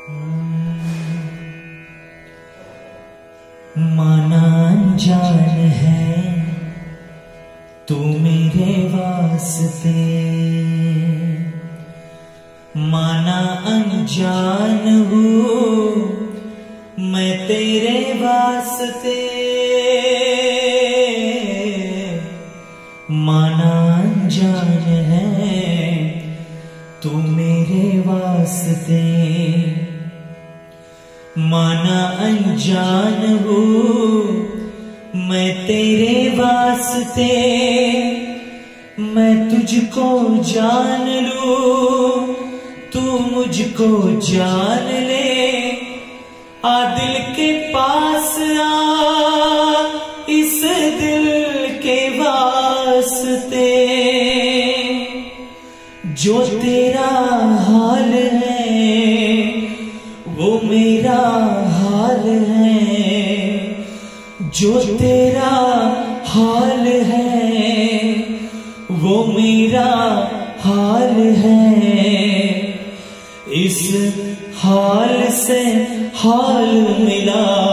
माना अनजान है तू मेरे वास्ते, माना अनजान हूँ मैं तेरे वास्ते, माना अनजान है तू मेरे वास्ते, माना अनजान हूँ मैं तेरे वास्ते, मैं तुझको जान लूं तू मुझको जान ले, आ दिल के पास आ इस दिल के वास्ते, जो तेरा हाल है वो मेरा हाल है, जो तेरा हाल है वो मेरा हाल है, इस हाल से हाल मिला